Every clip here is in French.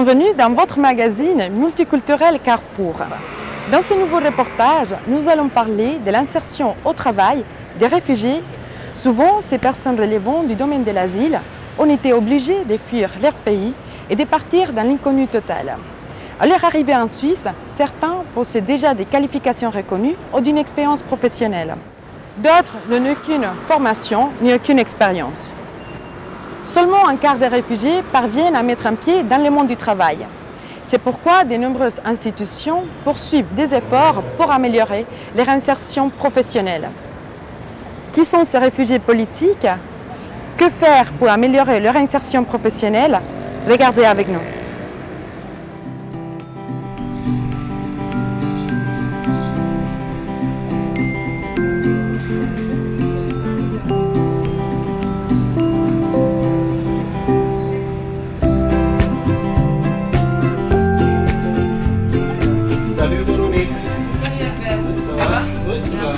Bienvenue dans votre magazine multiculturel Carrefour. Dans ce nouveau reportage, nous allons parler de l'insertion au travail des réfugiés. Souvent, ces personnes relevant du domaine de l'asile ont été obligées de fuir leur pays et de partir dans l'inconnu total. À leur arrivée en Suisse, certains possèdent déjà des qualifications reconnues ou d'une expérience professionnelle. D'autres n'ont aucune formation ni aucune expérience. Seulement un quart des réfugiés parviennent à mettre un pied dans le monde du travail. C'est pourquoi de nombreuses institutions poursuivent des efforts pour améliorer leur insertion professionnelle. Qui sont ces réfugiés politiques? Que faire pour améliorer leur insertion professionnelle? Regardez avec nous. Salut Véronique. Ça va? Oui, ça va.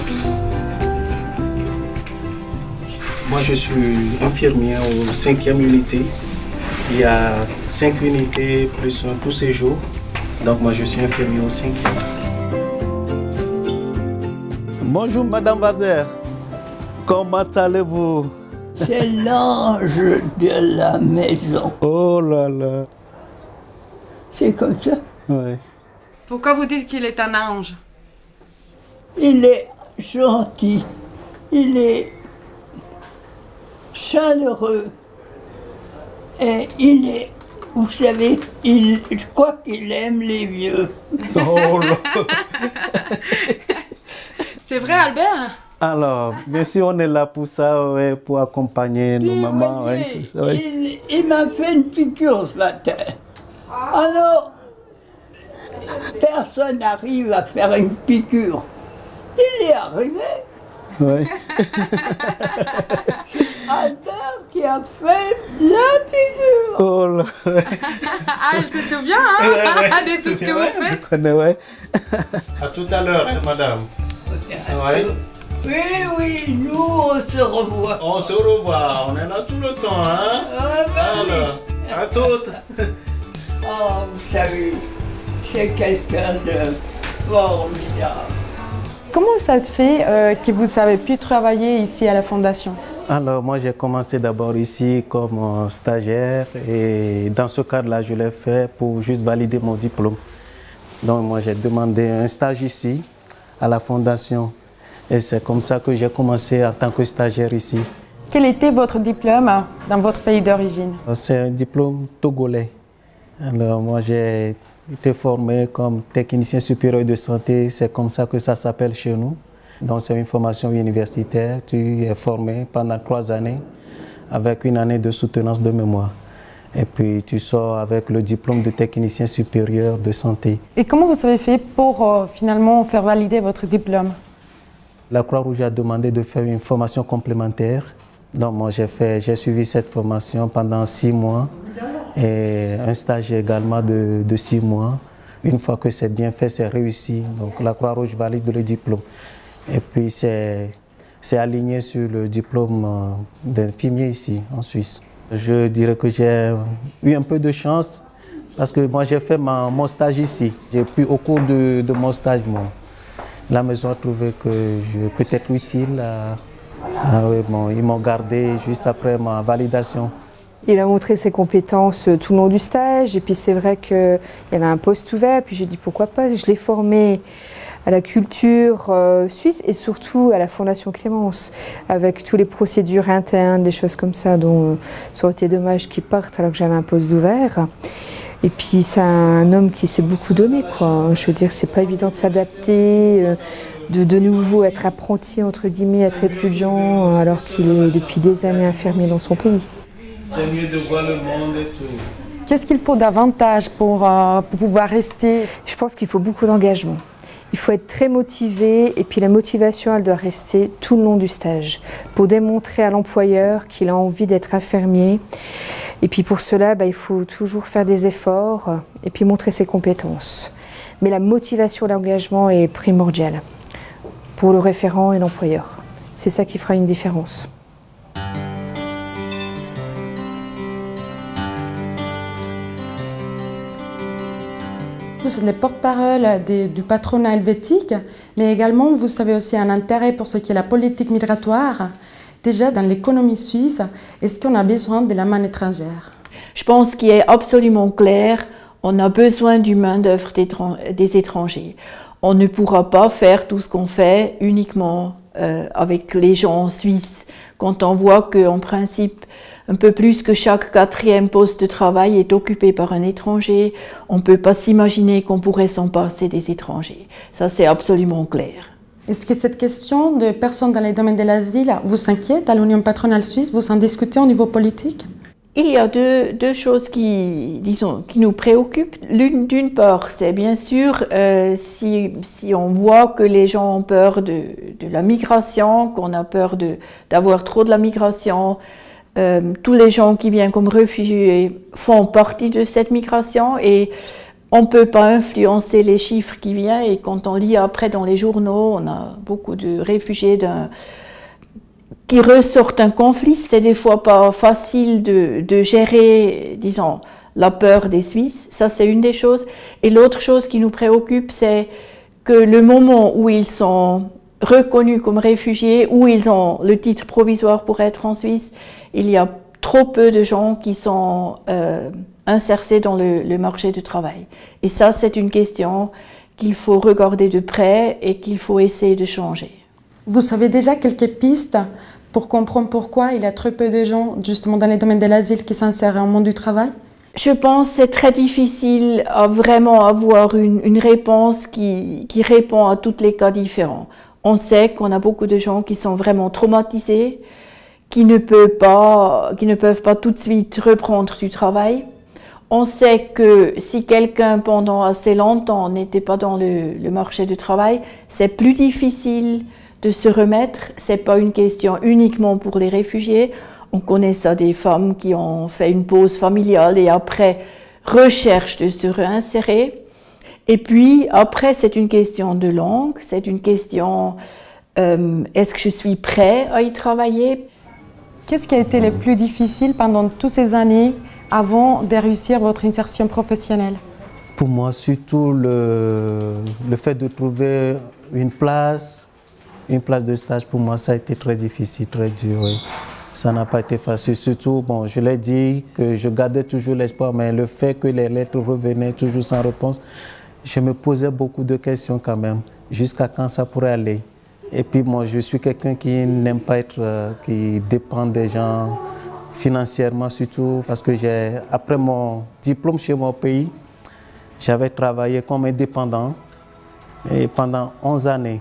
Moi je suis infirmier au 5e unité. Il y a 5 unités plus un tout séjour. Donc moi je suis infirmier au 5e. Bonjour Madame Bazer. Comment allez-vous? C'est l'ange de la maison. Oh là là. C'est comme ça. Ouais. Pourquoi vous dites qu'il est un ange? Il est gentil. Il est chaleureux. Et il est, vous savez, je crois qu'il aime les vieux. Oh là. C'est vrai, Albert? Alors, bien sûr, on est là pour ça, ouais, pour accompagner nos Puis, mamans. voyez, Ouais, tout ça, ouais. il m'a fait une piqûre ce matin. Alors, personne n'arrive à faire une piqûre. Il est arrivé. Ouais. Albert qui a fait la piqûre. Oh là. Ah, elle se souvient, hein? De tout ce que vous faites. Je connais, ouais. À tout à l'heure, madame. Ouais. Oui, nous on se revoit. On se revoit, on est là tout le temps, hein? Alors, à toutes. Oh, vous savez, c'est quelqu'un de formidable. Comment ça se fait que vous avez pu travailler ici à la Fondation? Alors, moi, j'ai commencé d'abord ici comme stagiaire et dans ce cadre-là, je l'ai fait pour juste valider mon diplôme. Donc, moi, j'ai demandé un stage ici, à la Fondation. Et c'est comme ça que j'ai commencé en tant que stagiaire ici. Quel était votre diplôme dans votre pays d'origine? C'est un diplôme togolais. Alors, moi, j'ai été formé comme technicien supérieur de santé. C'est comme ça que ça s'appelle chez nous. Donc, c'est une formation universitaire. Tu es formé pendant 3 années avec une année de soutenance de mémoire. Et puis, tu sors avec le diplôme de technicien supérieur de santé. Et comment vous avez fait pour finalement faire valider votre diplôme? La Croix-Rouge a demandé de faire une formation complémentaire. Donc, moi, j'ai suivi cette formation pendant 6 mois et un stage également de 6 mois. Une fois que c'est bien fait, c'est réussi. Donc, la Croix-Rouge valide le diplôme. Et puis, c'est aligné sur le diplôme d'infirmier ici, en Suisse. Je dirais que j'ai eu un peu de chance parce que moi, j'ai fait mon stage ici. J'ai pu, au cours de mon stage, la maison a trouvé que je peux être utile. Ils m'ont gardé juste après ma validation. Il a montré ses compétences tout le long du stage et puis c'est vrai qu'il y avait un poste ouvert, puis j'ai dit pourquoi pas. Je l'ai formé à la culture suisse et surtout à la Fondation Clémence avec toutes les procédures internes, des choses comme ça, dont ça aurait été dommage qu'il parte alors que j'avais un poste ouvert. Et puis c'est un homme qui s'est beaucoup donné, quoi. Je veux dire, c'est pas évident de s'adapter, de nouveau être apprenti, entre guillemets, être étudiant, alors qu'il est depuis des années infirmier dans son pays. C'est mieux de voir le monde et tout. Qu'est-ce qu'il faut davantage pour pouvoir rester? Je pense qu'il faut beaucoup d'engagement. Il faut être très motivé et puis la motivation, elle doit rester tout le long du stage pour démontrer à l'employeur qu'il a envie d'être infirmier. Et puis pour cela, il faut toujours faire des efforts et puis montrer ses compétences. Mais la motivation, l'engagement est primordial pour le référent et l'employeur. C'est ça qui fera une différence. vous êtes le porte-parole du patronat helvétique, mais également vous avez aussi un intérêt pour ce qui est la politique migratoire. Déjà, dans l'économie suisse, est-ce qu'on a besoin de la main étrangère? Je pense qu'il est absolument clair, on a besoin du main-d'œuvre des étrangers. On ne pourra pas faire tout ce qu'on fait uniquement avec les gens suisses. Quand on voit qu'en principe, un peu plus que chaque 4e poste de travail est occupé par un étranger, on ne peut pas s'imaginer qu'on pourrait s'en passer des étrangers. Ça, c'est absolument clair. Est-ce que cette question de personnes dans les domaines de l'asile vous inquiète à l'Union patronale suisse? Vous en discutez au niveau politique? Il y a deux choses qui nous préoccupent. D'une part, c'est bien sûr si on voit que les gens ont peur de la migration, qu'on a peur d'avoir trop de la migration. Tous les gens qui viennent comme réfugiés font partie de cette migration et on ne peut pas influencer les chiffres qui viennent. Et quand on lit après dans les journaux, on a beaucoup de réfugiés qui ressortent un conflit. C'est des fois pas facile de gérer, disons, la peur des Suisses. Ça, c'est une des choses. Et l'autre chose qui nous préoccupe, c'est que le moment où ils sont reconnus comme réfugiés, où ils ont le titre provisoire pour être en Suisse, il y a trop peu de gens qui sont insérer dans le marché du travail. Et ça, c'est une question qu'il faut regarder de près et qu'il faut essayer de changer. Vous savez déjà quelques pistes pour comprendre pourquoi il y a très peu de gens, justement dans les domaines de l'asile, qui s'insèrent au monde du travail? Je pense que c'est très difficile à vraiment avoir une réponse qui répond à tous les cas différents. On sait qu'on a beaucoup de gens qui sont vraiment traumatisés, qui ne peuvent pas tout de suite reprendre du travail. On sait que si quelqu'un pendant assez longtemps n'était pas dans le marché du travail, c'est plus difficile de se remettre. Ce n'est pas une question uniquement pour les réfugiés. On connaît ça des femmes qui ont fait une pause familiale et après recherchent de se réinsérer. Et puis après, c'est une question de langue, c'est une question est-ce que je suis prêt à y travailler? Qu'est-ce qui a été le plus difficile pendant toutes ces années avant de réussir votre insertion professionnelle? Pour moi, surtout le fait de trouver une place de stage, pour moi, ça a été très difficile, très dur. Oui. Ça n'a pas été facile. Surtout, bon, je l'ai dit que je gardais toujours l'espoir, mais le fait que les lettres revenaient toujours sans réponse, je me posais beaucoup de questions quand même, jusqu'à quand ça pourrait aller. Et puis moi, je suis quelqu'un qui n'aime pas qui dépend des gens financièrement, surtout parce que après mon diplôme chez mon pays, j'avais travaillé comme indépendant et pendant 11 années.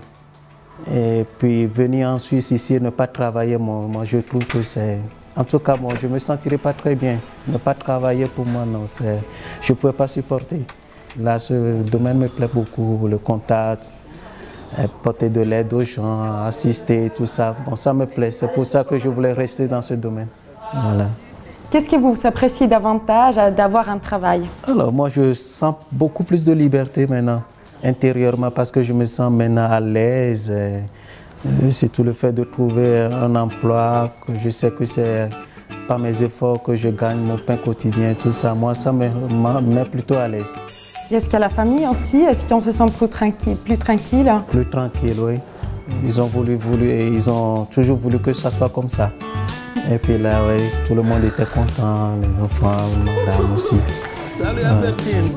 Et puis venir en Suisse ici et ne pas travailler, moi je trouve que c'est... En tout cas, moi, je ne me sentirais pas très bien. Ne pas travailler pour moi, non, je ne pouvais pas supporter. Là, ce domaine me plaît beaucoup, le contact, porter de l'aide aux gens, assister, tout ça. Bon, ça me plaît, c'est pour ça que je voulais rester dans ce domaine. Voilà. Qu'est-ce que vous appréciez davantage d'avoir un travail? Alors, moi, je sens beaucoup plus de liberté maintenant, intérieurement, parce que je me sens maintenant à l'aise. Surtout le fait de trouver un emploi, que je sais que c'est par mes efforts que je gagne mon pain quotidien, tout ça. Moi, ça me met plutôt à l'aise. Est-ce qu'il y a la famille aussi? Est-ce qu'on se sent plus tranquille? Plus tranquille, oui. Ils ont et ils ont toujours voulu que ça soit comme ça. Et puis là, oui, tout le monde était content, les enfants, madame aussi. Salut Albertine.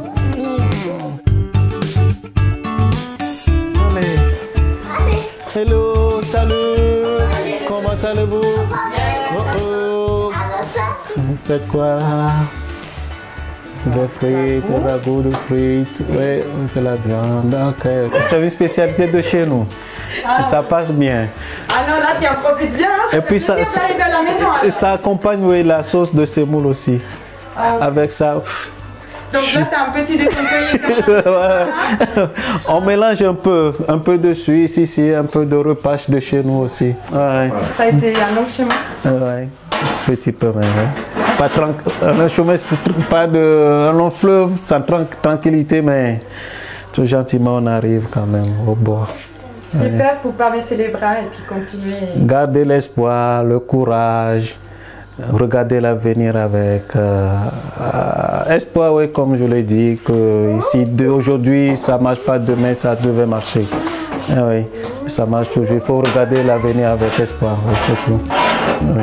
Allez. Hello, salut. Comment allez-vous? Oh. Vous faites quoi là? Des frites, des ragoûts de frites, oui, on fait la viande, ok. C'est une spécialité de chez nous, ça passe bien. Ah non, là tu en profites bien, hein, et puis ça, à la maison, et ça accompagne oui, la sauce de semoule aussi, avec ça. Donc là tu as un petit décompagné quand même. On mélange un peu de Suisse ici, un peu de repas de chez nous aussi. Ouais. Ça a été un long chemin? Oui, un petit peu même. Un chemin, pas un long fleuve, sans tranquillité, mais tout gentiment on arrive quand même au bord. Que faire pour ne pas baisser les bras et puis continuer? Garder l'espoir, le courage, regarder l'avenir avec espoir, oui, comme je l'ai dit, que ici, aujourd'hui, ça ne marche pas, demain, ça devait marcher. Oui, ça marche toujours. Il faut regarder l'avenir avec espoir, oui, c'est tout. Oui.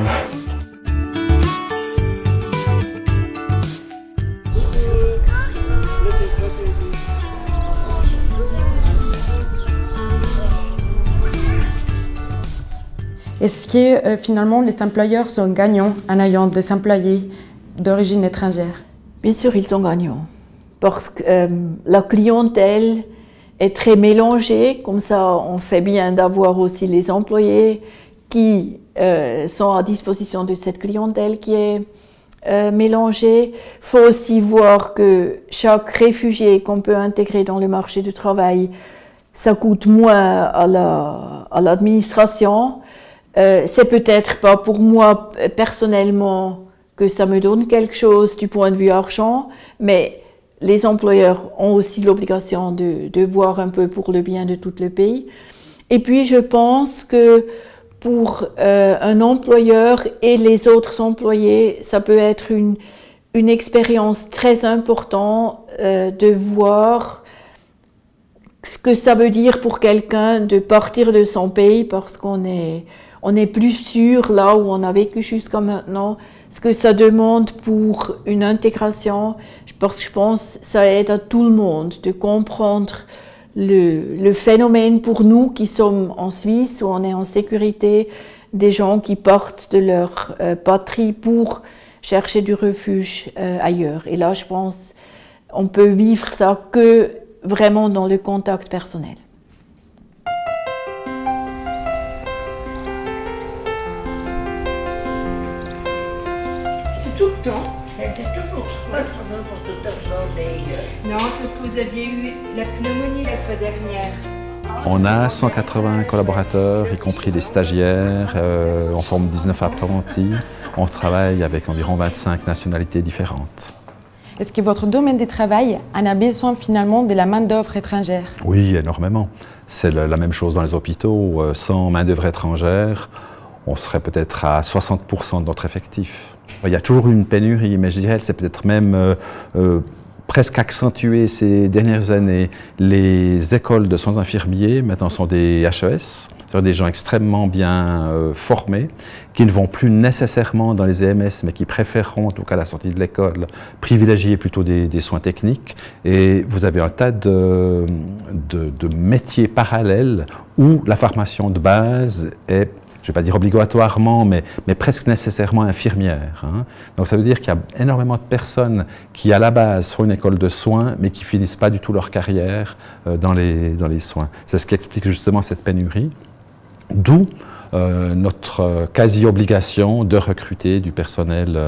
Est-ce que finalement les employeurs sont gagnants en ayant des employés d'origine étrangère? Bien sûr, ils sont gagnants. Parce que la clientèle est très mélangée. Comme ça, on fait bien d'avoir aussi les employés qui sont à disposition de cette clientèle qui est mélangée. Il faut aussi voir que chaque réfugié qu'on peut intégrer dans le marché du travail, ça coûte moins à l'administration. C'est peut-être pas pour moi personnellement que ça me donne quelque chose du point de vue argent, mais les employeurs ont aussi l'obligation de voir un peu pour le bien de tout le pays. Et puis je pense que pour un employeur et les autres employés, ça peut être une expérience très importante de voir ce que ça veut dire pour quelqu'un de partir de son pays parce qu'on est plus sûr là où on a vécu jusqu'à maintenant, ce que ça demande pour une intégration, parce que je pense que ça aide à tout le monde de comprendre le phénomène pour nous qui sommes en Suisse, où on est en sécurité, des gens qui partent de leur patrie pour chercher du refuge ailleurs. Et là, je pense on peut vivre ça que vraiment dans le contact personnel. C'est tout le temps. C'est toujours pas tout le temps. Non, c'est ce que vous aviez eu la pneumonie la fois dernière. On a 180 collaborateurs, y compris des stagiaires. On forme 19 apprentis. On travaille avec environ 25 nationalités différentes. Est-ce que votre domaine de travail en a besoin finalement de la main-d'œuvre étrangère? Oui, énormément. C'est la même chose dans les hôpitaux. Sans main-d'œuvre étrangère, on serait peut-être à 60% de notre effectif. Il y a toujours une pénurie, mais je dirais qu'elle s'est peut-être même presque accentuée ces dernières années. Les écoles de soins infirmiers maintenant sont des HES, c'est-à-dire des gens extrêmement bien formés, qui ne vont plus nécessairement dans les EMS, mais qui préféreront, en tout cas à la sortie de l'école, privilégier plutôt des soins techniques. Et vous avez un tas de métiers parallèles où la formation de base est, je ne vais pas dire obligatoirement, mais presque nécessairement infirmière. Hein. Donc ça veut dire qu'il y a énormément de personnes qui, à la base, font une école de soins, mais qui ne finissent pas du tout leur carrière dans les soins. C'est ce qui explique justement cette pénurie. D'où notre quasi-obligation de recruter du personnel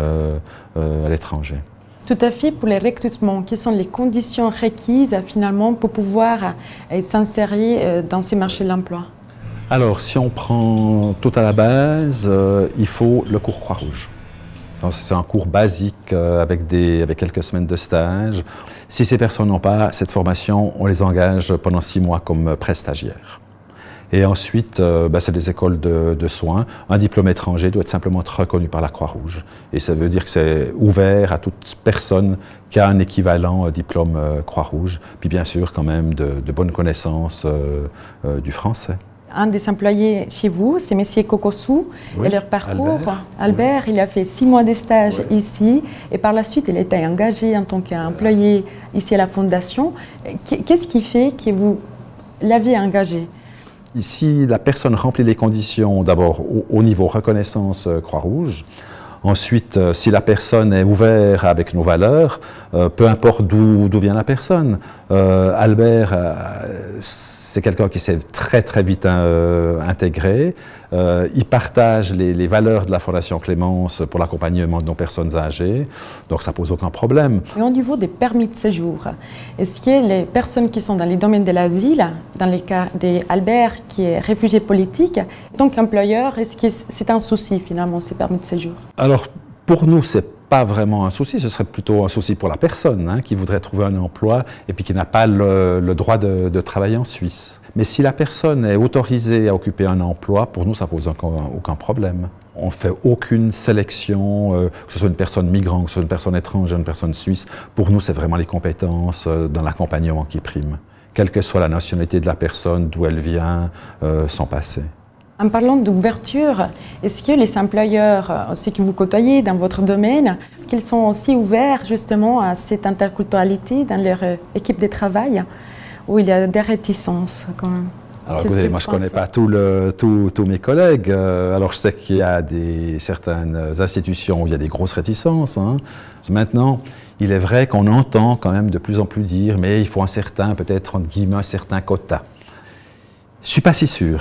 à l'étranger. Tout à fait, pour les recrutements, quelles sont les conditions requises finalement pour pouvoir s'insérer dans ces marchés de l'emploi? Alors, si on prend tout à la base, il faut le cours Croix-Rouge. C'est un cours basique avec quelques semaines de stage. Si ces personnes n'ont pas cette formation, on les engage pendant 6 mois comme pré-stagiaires. Et ensuite, c'est des écoles de soins. Un diplôme étranger doit être simplement reconnu par la Croix-Rouge. Et ça veut dire que c'est ouvert à toute personne qui a un équivalent diplôme Croix-Rouge. Puis bien sûr, quand même, de bonnes connaissances du français. Un des employés chez vous, c'est M. Kokossou, oui, et leur parcours. Albert, oui. Il a fait 6 mois de stage ici, et par la suite, il a été engagé en tant qu'employé ici à la Fondation. Qu'est-ce qui fait que vous l'avez engagé? Ici, la personne remplit les conditions d'abord au niveau reconnaissance Croix-Rouge. Ensuite, si la personne est ouverte avec nos valeurs, peu importe d'où vient la personne. Albert, c'est quelqu'un qui s'est très vite intégré. Il partage les valeurs de la Fondation Clémence pour l'accompagnement de nos personnes âgées, donc ça pose aucun problème. Et au niveau des permis de séjour, est-ce que les personnes qui sont dans les domaines de l'asile, dans le cas d'Albert qui est réfugié politique, en tant qu'employeur, est-ce que c'est un souci finalement ces permis de séjour? Alors pour nous, c'est pas vraiment un souci, ce serait plutôt un souci pour la personne qui voudrait trouver un emploi et puis qui n'a pas le droit de travailler en Suisse. Mais si la personne est autorisée à occuper un emploi, pour nous, ça pose aucun problème. On ne fait aucune sélection, que ce soit une personne migrante, que ce soit une personne étrangère, une personne suisse. Pour nous, c'est vraiment les compétences dans l'accompagnement qui priment, quelle que soit la nationalité de la personne, d'où elle vient, son passé. En parlant d'ouverture, est-ce que les employeurs, ceux que vous côtoyez dans votre domaine, est-ce qu'ils sont aussi ouverts justement à cette interculturalité dans leur équipe de travail, ou il y a des réticences quand même? Alors écoutez, moi je ne connais pas tous mes collègues. Alors je sais qu'il y a certaines institutions où il y a des grosses réticences. Hein. Maintenant, il est vrai qu'on entend quand même de plus en plus dire, mais il faut peut-être entre guillemets, un certain quota. Je ne suis pas si sûr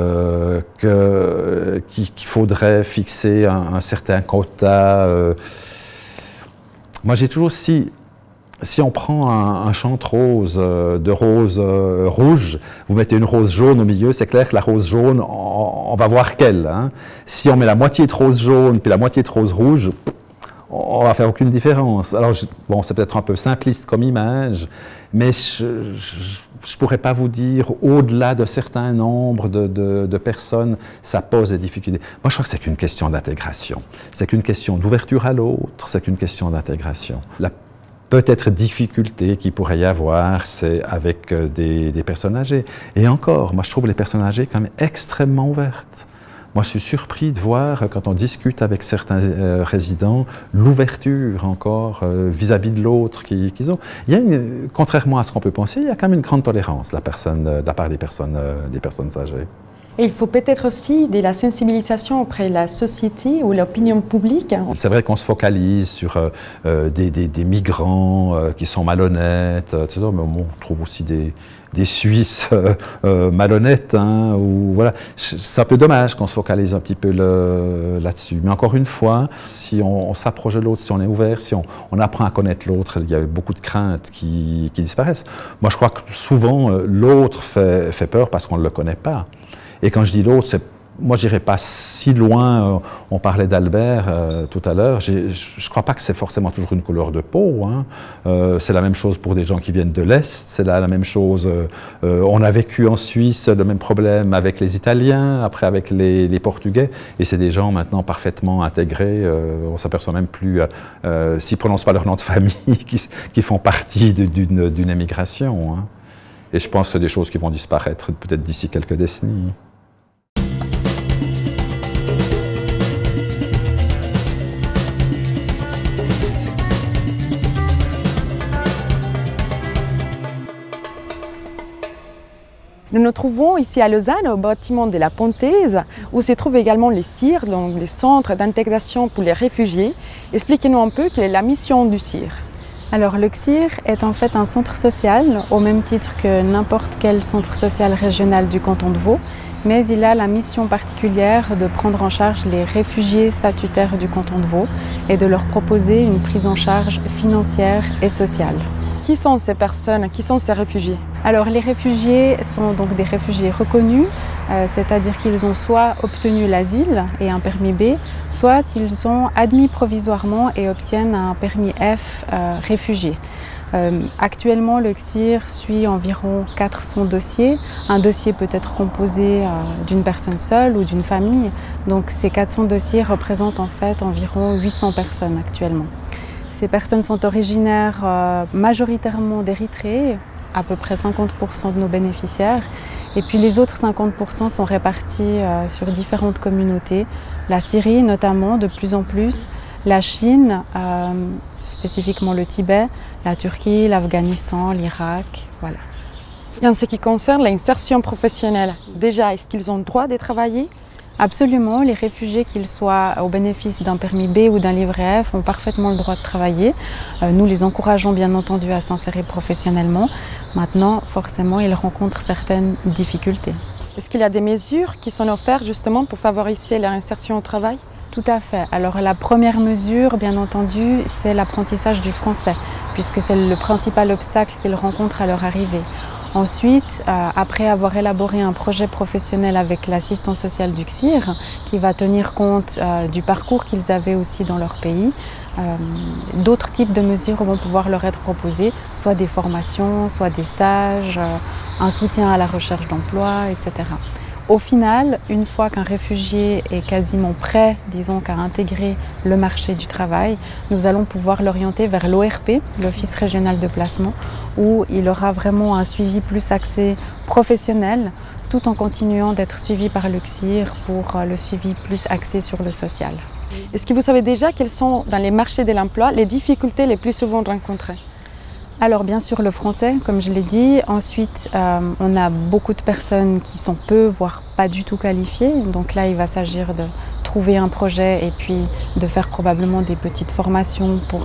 qu'il faudrait fixer un certain quota. Moi, j'ai toujours, si on prend un champ de rose, rouge, vous mettez une rose jaune au milieu, c'est clair que la rose jaune, on va voir qu'elle. Hein. Si on met la moitié de rose jaune puis la moitié de rose rouge, on va faire aucune différence. Alors, bon, c'est peut-être un peu simpliste comme image, mais je ne pourrais pas vous dire, au-delà de certains nombres de personnes, ça pose des difficultés. Moi, je crois que c'est qu'une question d'intégration. C'est qu'une question d'ouverture à l'autre, c'est qu'une question d'intégration. La peut-être difficulté qu'il pourrait y avoir, c'est avec des personnes âgées. Et encore, moi, je trouve les personnes âgées quand même extrêmement ouvertes. Moi, je suis surpris de voir, quand on discute avec certains résidents, l'ouverture encore vis-à-vis de l'autre qu'ils ont. Il y a contrairement à ce qu'on peut penser, il y a quand même une grande tolérance de la part des personnes âgées. Et il faut peut-être aussi de la sensibilisation auprès de la société ou l'opinion publique. C'est vrai qu'on se focalise sur des migrants qui sont malhonnêtes, etc. Mais on trouve aussi des Suisses malhonnêtes. Hein, voilà. C'est un peu dommage qu'on se focalise un petit peu là-dessus. Mais encore une fois, si on s'approche de l'autre, si on est ouvert, si on apprend à connaître l'autre, il y a beaucoup de craintes qui disparaissent. Moi, je crois que souvent, l'autre fait peur parce qu'on ne le connaît pas. Et quand je dis l'autre, moi je n'irai pas si loin, on parlait d'Albert tout à l'heure, je ne crois pas que c'est forcément toujours une couleur de peau, hein. C'est la même chose pour des gens qui viennent de l'Est, c'est la même chose, on a vécu en Suisse le même problème avec les Italiens, après avec les Portugais, et c'est des gens maintenant parfaitement intégrés, on ne s'aperçoit même plus, s'ils ne prononcent pas leur nom de famille, qui font partie d'une émigration, hein. Et je pense que c'est des choses qui vont disparaître peut-être d'ici quelques décennies. Nous nous trouvons ici à Lausanne, au bâtiment de la Pontaise, où se trouve également les CIR, donc les centres d'intégration pour les réfugiés. Expliquez-nous un peu quelle est la mission du CIR. Alors le CIR est en fait un centre social, au même titre que n'importe quel centre social régional du canton de Vaud, mais il a la mission particulière de prendre en charge les réfugiés statutaires du canton de Vaud et de leur proposer une prise en charge financière et sociale. Qui sont ces personnes? Qui sont ces réfugiés? Alors les réfugiés sont donc des réfugiés reconnus, c'est-à-dire qu'ils ont soit obtenu l'asile et un permis B, soit ils sont admis provisoirement et obtiennent un permis F réfugié. Actuellement, le CIR suit environ 400 dossiers. Un dossier peut être composé d'une personne seule ou d'une famille. Donc ces 400 dossiers représentent en fait environ 800 personnes actuellement. Ces personnes sont originaires majoritairement d'Érythrée, à peu près 50% de nos bénéficiaires. Et puis les autres 50% sont répartis sur différentes communautés. La Syrie notamment, de plus en plus, la Chine, spécifiquement le Tibet, la Turquie, l'Afghanistan, l'Irak, voilà. Et en ce qui concerne l'insertion professionnelle, déjà, est-ce qu'ils ont le droit de travailler? Absolument, les réfugiés, qu'ils soient au bénéfice d'un permis B ou d'un livret F, ont parfaitement le droit de travailler. Nous les encourageons bien entendu à s'insérer professionnellement. Maintenant, forcément, ils rencontrent certaines difficultés. Est-ce qu'il y a des mesures qui sont offertes justement pour favoriser leur insertion au travail? Tout à fait. Alors la première mesure, bien entendu, c'est l'apprentissage du français, puisque c'est le principal obstacle qu'ils rencontrent à leur arrivée. Ensuite, après avoir élaboré un projet professionnel avec l'assistance sociale du CIR, qui va tenir compte du parcours qu'ils avaient aussi dans leur pays, d'autres types de mesures vont pouvoir leur être proposées, soit des formations, soit des stages, un soutien à la recherche d'emploi, etc. Au final, une fois qu'un réfugié est quasiment prêt, disons, qu'à intégrer le marché du travail, nous allons pouvoir l'orienter vers l'ORP, l'Office régional de placement, où il aura vraiment un suivi plus axé professionnel, tout en continuant d'être suivi par l'UXIR pour le suivi plus axé sur le social. Est-ce que vous savez déjà quelles sont, dans les marchés de l'emploi, les difficultés les plus souvent rencontrées? Alors bien sûr le français, comme je l'ai dit. Ensuite, on a beaucoup de personnes qui sont peu, voire pas du tout qualifiées. Donc là, il va s'agir de trouver un projet et puis de faire probablement des petites formations pour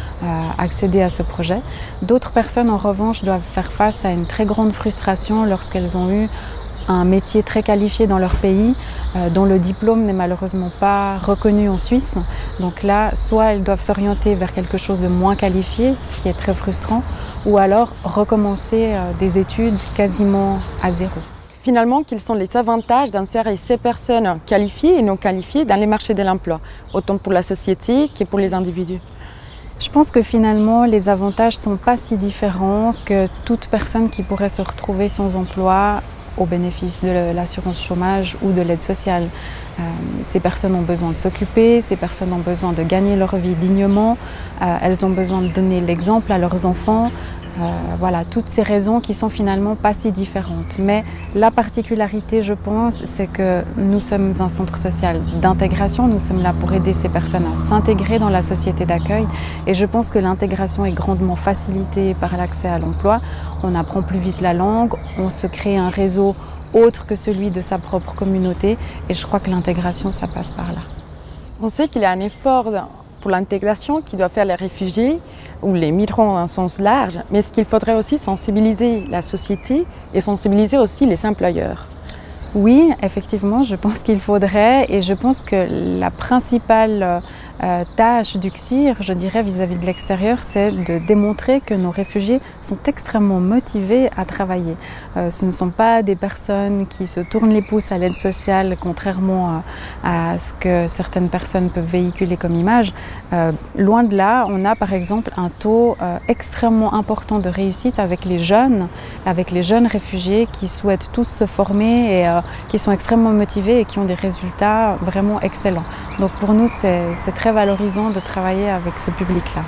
accéder à ce projet. D'autres personnes, en revanche, doivent faire face à une très grande frustration lorsqu'elles ont eu un métier très qualifié dans leur pays, dont le diplôme n'est malheureusement pas reconnu en Suisse. Donc là, soit elles doivent s'orienter vers quelque chose de moins qualifié, ce qui est très frustrant, ou alors recommencer des études quasiment à zéro. Finalement, quels sont les avantages d'insérer ces personnes qualifiées et non qualifiées dans les marchés de l'emploi, autant pour la société que pour les individus? Je pense que finalement, les avantages ne sont pas si différents que toute personne qui pourrait se retrouver sans emploi au bénéfice de l'assurance chômage ou de l'aide sociale. Ces personnes ont besoin de s'occuper, ces personnes ont besoin de gagner leur vie dignement, elles ont besoin de donner l'exemple à leurs enfants. Voilà, toutes ces raisons qui sont finalement pas si différentes. Mais la particularité, je pense, c'est que nous sommes un centre social d'intégration, nous sommes là pour aider ces personnes à s'intégrer dans la société d'accueil et je pense que l'intégration est grandement facilitée par l'accès à l'emploi. On apprend plus vite la langue, on se crée un réseau autre que celui de sa propre communauté et je crois que l'intégration, ça passe par là. On sait qu'il y a un effort pour l'intégration qui doit faire les réfugiés ou les migrants en sens large, mais est-ce qu'il faudrait aussi sensibiliser la société et sensibiliser aussi les employeurs? Oui, effectivement, je pense qu'il faudrait et je pense que la principale tâche du CIR, je dirais, vis-à-vis de l'extérieur, c'est de démontrer que nos réfugiés sont extrêmement motivés à travailler. Ce ne sont pas des personnes qui se tournent les pouces à l'aide sociale, contrairement à ce que certaines personnes peuvent véhiculer comme image. Loin de là, on a par exemple un taux extrêmement important de réussite avec les jeunes réfugiés qui souhaitent tous se former et qui sont extrêmement motivés et qui ont des résultats vraiment excellents. Donc pour nous, c'est très valorisant de travailler avec ce public-là.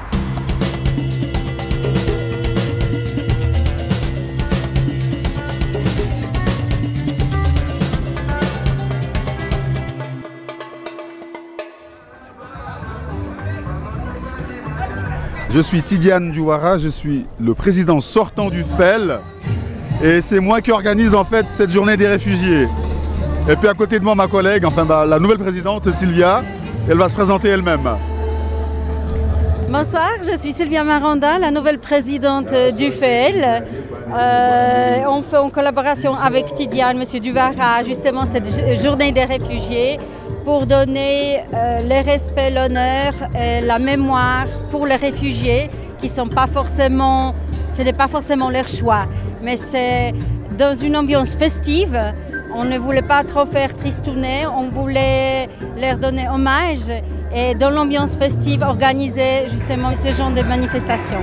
Je suis Tidiane Djouara, je suis le président sortant du FEL et c'est moi qui organise en fait cette journée des réfugiés. Et puis à côté de moi ma collègue, enfin la nouvelle présidente Sylvia, elle va se présenter elle-même. Bonsoir, je suis Sylvia Maranda, la nouvelle présidente du FEL. On fait en collaboration avec Tidiane, M. Djouara, justement cette journée des réfugiés pour donner le respect, l'honneur et la mémoire pour les réfugiés qui sont pas forcément, ce n'est pas forcément leur choix, mais c'est dans une ambiance festive. On ne voulait pas trop faire tristouner, on voulait leur donner hommage et dans l'ambiance festive organiser justement ce genre de manifestations.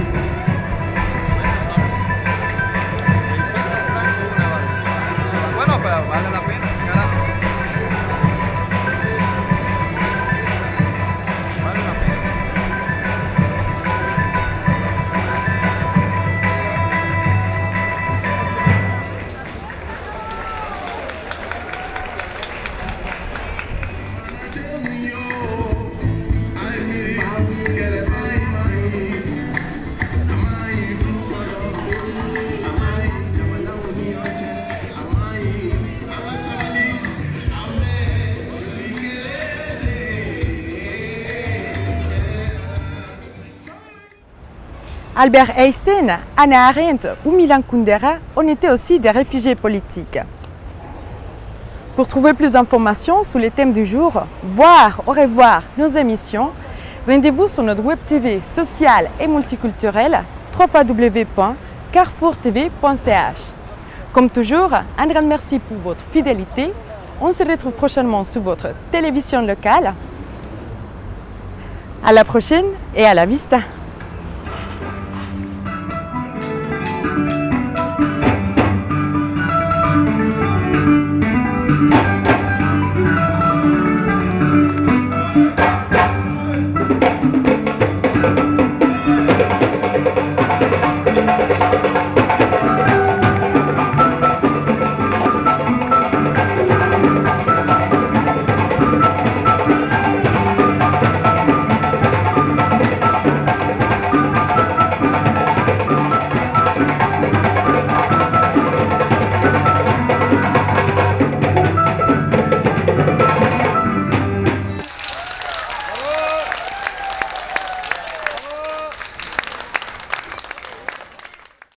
Albert Einstein, Hannah Arendt ou Milan Kundera ont été aussi des réfugiés politiques. Pour trouver plus d'informations sur les thèmes du jour, voir ou revoir nos émissions, rendez-vous sur notre web TV sociale et multiculturelle www.carrefourtv.ch. Comme toujours, un grand merci pour votre fidélité. On se retrouve prochainement sur votre télévision locale. À la prochaine et à la vista! Thank you.